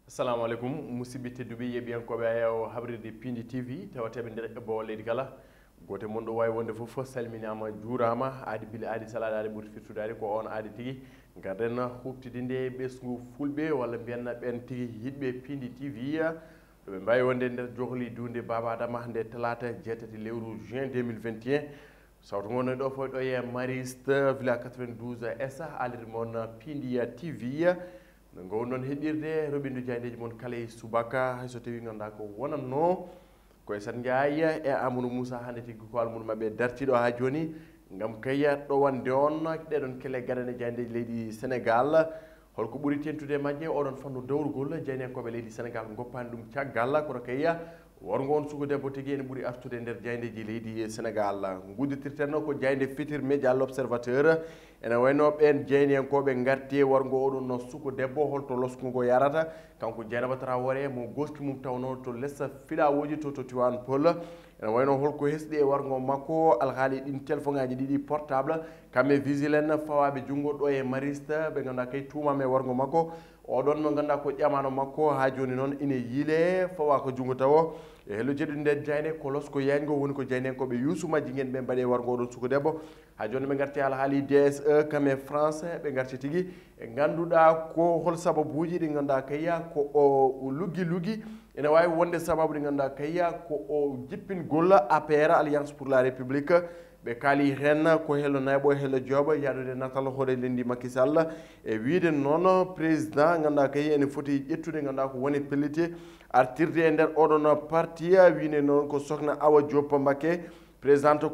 Assalamu alaikum musidɓe tedduɓe yeɓiyankoɓe ayaw habride Pindi TV tawateɓe nder ɓeɓɓo leydi kala gote mon ɗo wawi wonde foof salminama juurama aadi bile aadi salade aadi ɓuuri firtudade ko on aadi tigui garden huftidinde ɓesgu fulɓe walla mbiyanna ɓen tigui yiɗɓe Pindi TV ɗoɓe mbawi wonde nder johli dunde Baba Adama nde talata jeetati lewru juin 2021 sawto gonno ɗo foy ɗo e Mariste villa 92 SA alire moon Pindi TV no gowon noon heɗirde roɓindu jayndeji moon kala e subaka hayso tawi ganduɗa ko wonanno koye Sat Ndiaye e Amadou Moussa hande tigui ko almudo mabɓe dartiɗo ha joni gam kayya ɗowande on ɗeɗon kele gaɗane jayndeji leydi Sénégal holko ɓuuri tentude majje oɗon fannu dawrugol jaynekoɓe leydi Sénégal goppani ɗum caggal kono kayya worgo on suku debbo tigui ene ɓuuri artude nder jayndeji leydi Sénégal gudditirtenno ko jaynde Futurs Médias L'Observateur ene wayno ɓen jeynenkoɓe garti worgo oɗon no suku debbo holto loskugo yarata kanko Dieynaba Traoré mo goski mum tawno to lessa fiɗawoji to Tivaouane Peulh ene wayno holko hesɗi e wargo makko alhaali ɗin téléphone ngaji ɗiɗi portable kamɓe vigilenne fawaɓe junggo ɗo e Mariste ɓe ganduɗa kay tumama e wargo makko oɗon mo ganduɗa ko ƴamano makko ha joni noon ine yiile fawa ko junggo tawo e hello jeɗude nden jayne ko losko yaygo woni ko jaynenkoɓe Youssou Madji guen ɓe mbaɗe wargo oɗon suku debbo ha joni ɓe garti alhaali DSE kamɓe France ɓe garti tigui e ganduɗa ko hol sababuji ɗi ganduɗa kayya ko o luggi ene wawi wonde sababu ɗi ganduɗa kayya ko o jippingol APR Alliance pour la République ɓe kaali hen ko hello nayɓo e hello jooɓo yadude natal hoore lendi Macky Sall e wiide noon président ganduɗa kayya ene foti ƴettude ganduɗa ko woni pelliti artirde e nder oɗon parti wiine noon ko Sokhna Awa Diop Mbacké présidente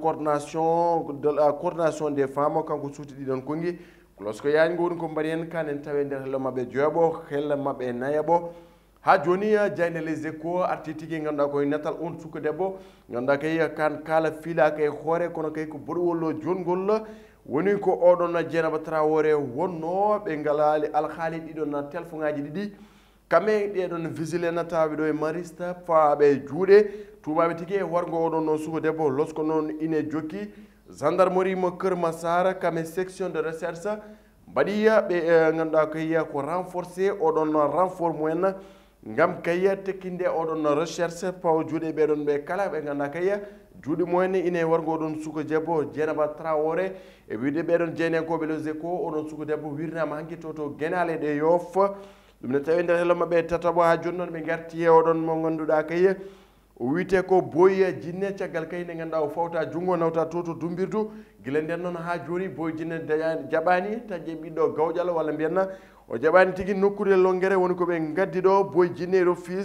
coordination des femmes kanko suuti ɗiɗon kongi losko yaango woni ko mbaɗi hen kanen tawe nder hello mabɓe jooɓo hello mabɓe nayaɓo ha joni jayne Les Échos arti tigui ganduɗa koye natal on suka debbo ganduɗa kay kan kala fiilaka e hoore kono kay ko boɗowollo jongol woni ko oɗon Dieynaba Traoré wonno ɓe ngalali alhaali ɗiɗon téléphone ngaji ɗiɗi kamɓe ɗeɗon vigilenne tawaɓe ɗo e Mariste fawaɓe juuɗe tumaɓe tigui e wargo oɗon no suka debbo lorsque noon ine jokki gendarmerie mo Keur Massar kamɓe section de recherche mbaɗi ɓe ganduɗa kayya ko renforcé oɗon renfort mumen gam kayya tekkinde oɗon recherche pawa juuɗe ɓeɗon ɓe kala ɓe ganduɗa kayya juuɗe mumen ine wargo oɗon suka debbo Dieynaba Traoré e wiide ɓeɗon jeynenkoɓe Les Échos oɗon suka debbo wirnama hanki to guenale ɗe Yoff ɗum ne tawi nder hello mabɓe tataɓo ha joni noon ɓe garti e oɗon mo ganduɗa kayya o wiyete ko Boy Djiné caggal kay nde ganduɗa o fawta junggo nawta to dumbirdu guila nden noon ha joni Boy Djiné jaɓani taƴƴe ɓiɗɗo gawƴal walla mbiyanna o jaɓani tigui nokkude Longere woni koɓe gaddi ɗo Boy Djiné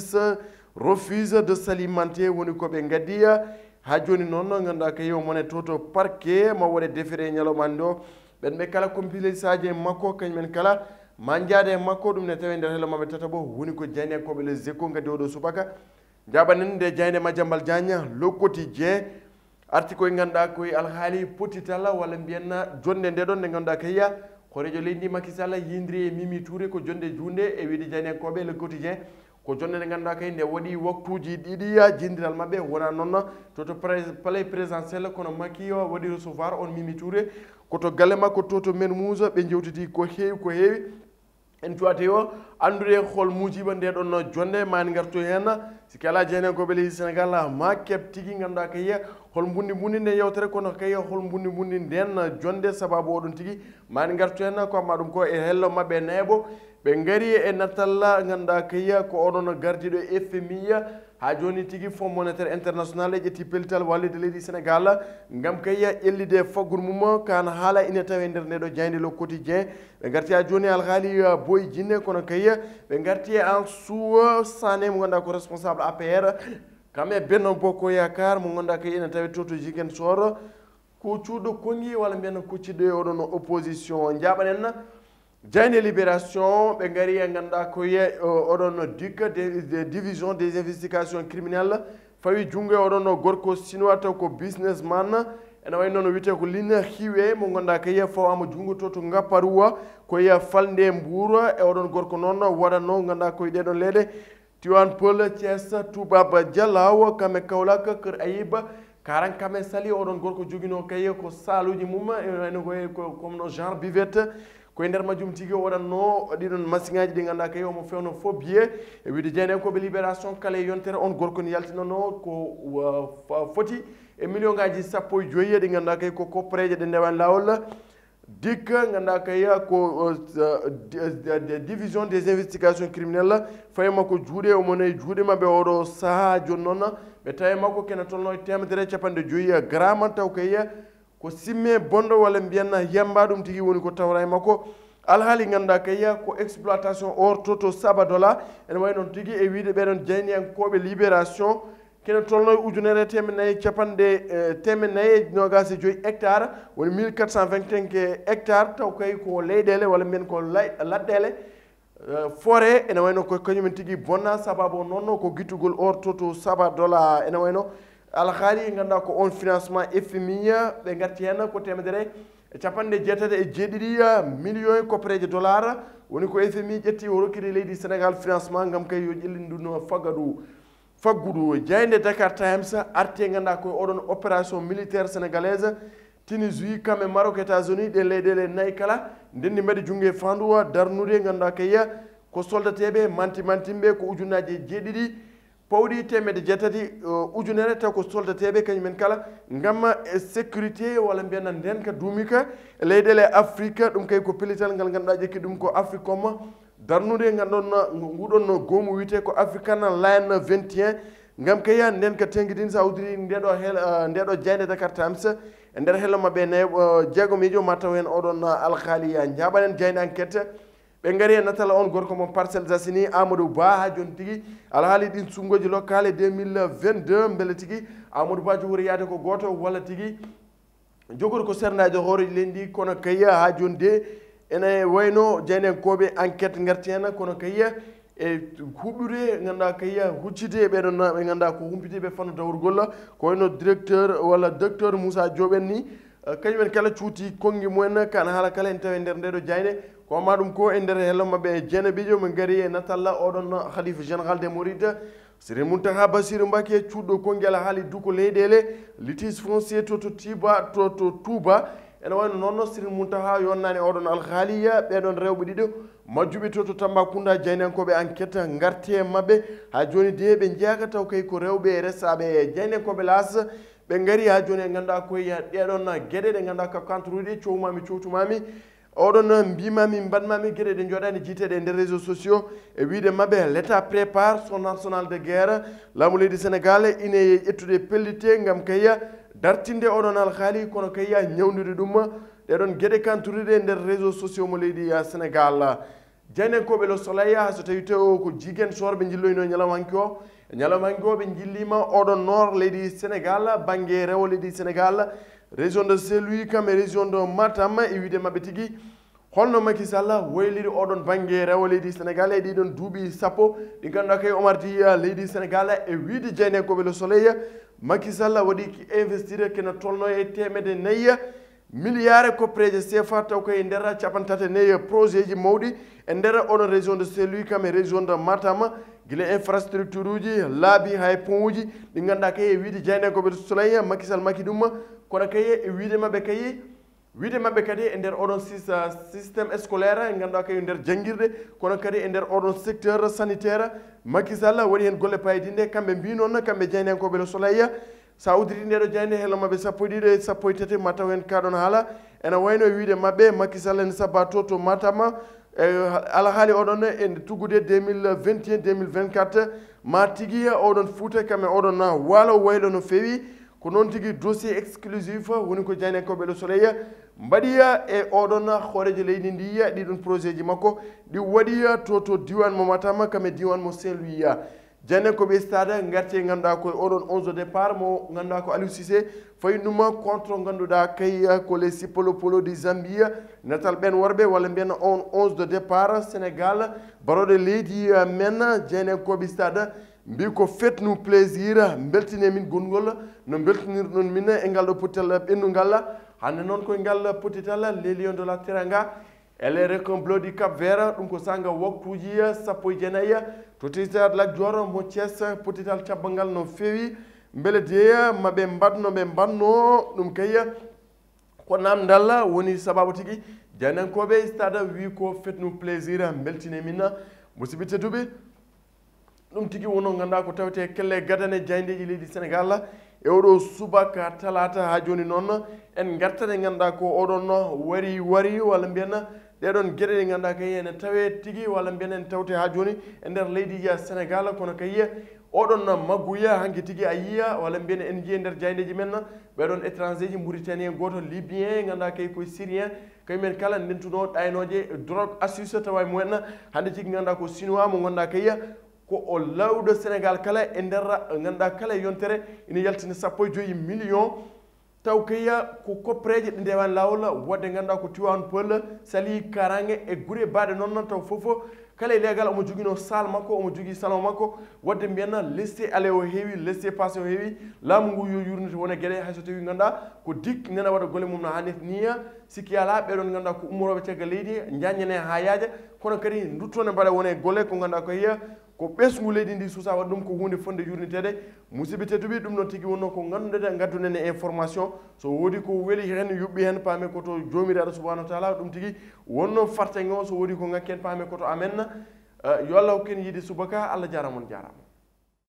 refuse de s'alimenter woni koɓe gaddi ha joni noon ganduɗa kay o mone to parquet ma waɗe déféré ñalawmani ɗo ɓen ɓe kala complice aji makko kañumen kala ma jaade e makko ɗum ne tawi nder hello mabɓe tataɓo woni ko jaynekoɓe Les Échos gaddi oɗo subaka jaɓanen nde jayne Madiambal Diagne Le Quotidien arti koye ganduɗa koye alhaali potital walla mbiyanna jonde nde ɗon nde ganduɗa kayya horejo leydi Macky Sall yindiri e Mimi Touré ko jonde junde e wiide jaynekoɓe Le Quotidien ko jonde nde ganduɗa kay nde waɗi waktuji ɗiɗi jindiral mabɓe wona noon to palais présidentiel kono Macky waɗi recevoir on Mimi Touré koto galle makko to Mermoz ɓe jewtiti ko heewi en cuwate o andude hol mujiba ndeɗon jonde mani garto hen siki ala jeynenkoɓe leydi Sénégal ma keɓ tigui ganduɗa kayya hol mbundi nde yewtere kono kayya hol mbundi nden jonde sababu oɗon tigui mani garto hen ko amma ɗum ko e hello mabɓe neeɓo ɓe gaari e natal ganduɗa kayya ko oɗon gardiɗo FMI ha joni tigui Fonds monétaire international e ƴetti pellital wallide leydi Sénégal gam kayya ƴellide faggudu mum kan haala ine tawe nder ndeɗo jayde Le Quotidien ɓe garti ha joni alhaali Boy Djiné kono kayya ɓe garti Ansou Sané mo ganduɗa ko responsable APR kamɓe Benno Bokk Yakar mo ganduɗa kay ine tawe to Ziguinchor ko cuuɗo kongi walla mbiyanno kocciɗo e oɗon opposition jaɓanen jayne Libération ɓe gaari e ganduɗa koye oɗon division des investigations criminelles fawi junggo e oɗon gorko chinois taw ko businessman ene way noon wiyete ko Lina Hiwe mo ganduɗa kayya fawama junggo to Ngaparou koye falde Mbour e oɗon gorko noon waɗanno ganduɗa koye ɗeɗon leyɗe Tivaouane Peulh Thiès Toubab Dialaw kamɓe Kaolack Keur Ayib karan kamɓe sali oɗon gorko joguino kayya ko saluji mum ene koye comme no genre buvette koye nder majjum tigi o waɗatno ɗiɗon machine aji ɗi ganduɗa kay omo fewno fof biye e wiide jeynenkoɓe libération kala e yontere on gorko ne yaltinono ko foti e million ngaji 15 ɗi ganduɗa kay ko koppareje ɗe ndewani lawol dikka ganduɗa kay ko division des investigations criminelles fayi makko juuɗe omona e juuɗe mabɓe oɗo saaha joni noon ɓe tawi makko kene tolno e 150 gramme taw kay ko simme bonɗo walla mbiyanna yamba ɗum tigi woni ko tawra e makko alhaali ganduɗa kay ko exploitation or toto Sabadola ene wayi noon tigi e wiide ɓeɗon jeyniyankoɓe libération kene tolno e ujunere temednayi capanɗe temednayi nogas e joyyi hectare woni 1425 hectare taw kay ko leyɗele walla mbiyen ko laɗɗele forêt ene wayno ko kañumen tigi bonna sababu noon ko guittugol or toto Sabadola ene wayno alhaali ganduɗa ko on financement FMI ɓe garti hen ko temedere capanɗe jeetati e jeeɗiɗi millions koppareje dollar woni ko FMI ƴetti o rokkiri leydi Sénégal financement gam kay yo ƴellin faggudu jayde Dakar Times arte ganduɗa koye oɗon opération militaire sénégalaise Tunisie kamɓe Maroc États-Unis ɗe leyɗele nayyi kala ndenni mbaɗi jungue fanduwa darnude ganduɗa kayya ko soldateɓe mantimɓe ko ujunnaji jeeɗiɗi pawɗi temedde jeetati ujunere taw ko soldateɓe kañumen kala gam sécurité walla mbiyanna ndenka duumika leyɗele Afrique ɗum kay ko pellital ngal ganduɗa ƴekki ɗum ko Africom darnude nguɗon goomu wiyete ko African Line 21 gam kaya nden ka tenguidin sa udiri ndeɗo jeyde Dakar Times e nder hello mabɓe nayi jeegomijo ma taw hen oɗon alhaaliya jaɓanen jeyde enquête ɓe gari e natala on gorko mon Parcelles Assainies Amadou Ba ha joni tigui alhaali ɗin sungoji locale 2022 beele tigui Amadou Ba jogori yaade ko goto walla tigui jogori ko sernaji hooreji lendi kono kayya ha joni de ene wayno jeynenkoɓe enquête garti hen kono kayya e huɓɓude ganduɗa kayya huccide ɓeɗon ɓe ganduɗa ko humpitiɓe fanno dawrugol ko wayno directeur walla docteur Moussa Diop en ni kañumen kala cuuti konngui mumen kana haala kala en tawi nder ndeɗo jayne ko ma ɗum ko e nder hello mabɓe jeenabijo min gari e natalla oɗon khalife général des mourides Serigne Mountakha Bassirou Mbacké cuuɗɗo konngel haali duko leyɗele litige foncier to Touba ene wayno noon Serigne Mountakha yonnani oɗon alhaaliya ɓeɗon rewɓe ɗiɗo majjuɓe to Tambacounda jeynenkoɓe enquête garte mabɓe ha joni de ɓe jeeyaka taw kay ko rewɓe resaɓe jeynenkoɓe las ɓe gari ha joni e ganduɗa koye ɗeɗon gueɗe ɗe ganduɗa ka kantoruɗi cowtumami oɗon mbimami mbaɗmami gueɗe ɗe joɗani jiiteɗe e nder réseaux sociaux e wiide mabɓe l'état prépare son arsenal de guerre laamu leydi Sénégal ine ƴettude pellite gam kayya dartinde oɗon alhaali kono kayya ñawdude ɗum ɗeɗon gueɗe kantoruɗe nder réseaux sociaux mo leydi Sénégal jeynenkoɓe Le Soleil so tawi taw ko jiguen sorɓe jilloyno ñalamanki o ñalamanki o ɓe jillima oɗon nord leydi Sénégal banggue rewo leydi Sénégal région de Saint-Louis kam e région de Matam e wiide mabɓe tigui holno Macky Sall wayliri oɗon banggue rewo leydi Sénégal e ɗiɗon duuɓi sappo ɗi ganduɗa kay omardi leydi Sénégal e wiide jeynenkoɓe Le Soleil Macky Sall waɗi ki investir kene tolno e temedde nayyi milliard koppareje CFA taw koye nder capantati nayyi projet ji mawɗi e nder oɗon région de Saint-Louis kam e région de Matam guila infrastructure uji laabi hay pont uji ɗi ganduɗa kay e wiide jeynenkoɓe Le Soleil Macky Sall makki ɗum kono kay e wiide mabɓe kadi e nder oɗon systéme scolaire e ganduɗa kay nder jangguirɗe kono kadi e nder oɗon secteur sanitaire Macky Sall waɗi hen golle payidinde kamɓe mbi noon kamɓe jeynenkoɓe Le Soleil sa uditi ndeɗo jayde hello mabɓe sappo e ɗiɗi e sappo e tati ma taw hen kaɗon haala ene wayno e wiide mabɓe Macky Sall ne sabba to Matam alhaali oɗon e tuggude 2021 2024 ma tigui oɗon Fouta kamɓe oɗon waalo waylo no feewi ko noon tigui dossier exclusif woni ko jeynenkoɓe Le Soleil mbaɗiya e oɗon hoorejo leydi ndi ɗiɗon projet ji makko ɗi waɗiya to diwan mo Matam kam e diwan mo Saint-Louis jeynenkoɓe stade garti ganduɗa koye oɗon 11 départ mo ganduɗa ko Aliou Cissé fayi ɗum contre ganduɗa kay ko les Sipolopolo di Zambie natal ɓen worɓe walla mbiyen on 11 de départ Sénégal baroɗe leydi men jeynenkoɓe stade mbi ko fait nous plaisir beltine min gongol no beltinirɗon min e ngal ɗo pottital ɓennugal hande noon koye ngal pottital les lions de la Teranga ele requin bleu du Cap Vert ɗum ko sanga waktuji sappo e jeenayyi to titade Lat Dior mo Thiès pottital cabbalngal no feewi beele de maɓe mbanno ɗum kay ko namdal woni sababu tigui jaynankoɓe stade wi ko fetnu plaisir beltine minna musidɓe tedduɓe ɗum tigi wono ganduɗa ko tawte kelle gadane jayndeji leydi Sénégal e oɗo subaka talata ha joni noon en gartane ganduɗa ko oɗon wari walla mbiyanna ɗeɗon gueɗe ɗe ganduɗa kay ene tawe tigi walla mbiyan en tawte ha joni e nder leydi Sénégal kono kay oɗon magguya hanki tigi a yiya walla mbiyan en jiiye nder jayndeji men ɓeɗon étranger ji Mauritanien goto Libyen ganduɗa kay koye Syrien kayumen kala ndentuno ɗaynoje drogue astuce tawa e mumen hande tigi ganduɗa ko chinois mo ganduɗa kay ko o lawɗo Sénégal kala e nder ganduɗa kala yontere ina yaltina 15 millions taw kaya ko koppreje ɗe ndewani lawol wadde ganduɗa ko Tivaouane Peulh Saly Karangue e guure baɗe noon taw fofo kala e leegal omo joguino salle makko omo jogui salon makko wadde mbiyanna laissé aller o heewi laissé passer o heewi laamu ngu yo yurnete wona gueɗe hayso tawi ganduɗa ko dik nena waɗa golle mum no hannirta niya sikki ala ɓeɗon ganduɗa ko ummoroɓe caggal leydi jaññane ha yaaja kono kadi duttone mbaɗa wone golle ko ganduɗa ko hiya ko ɓesgu leydi ndi suusa waɗa ɗum ko hunde fonde yurnitede musidɓe tedduɓe ɗum ɗon tigui wonno ko ganduɗe gaddunen e information so woodi ko weeli hen yuɓɓi hen paame koto jomiraɗo subahanahu wa taala ɗum tigui wonno fartague o so woodi ko ngakken paame koto amen yo Allah hokken yiide subaka Allah jarama on jarama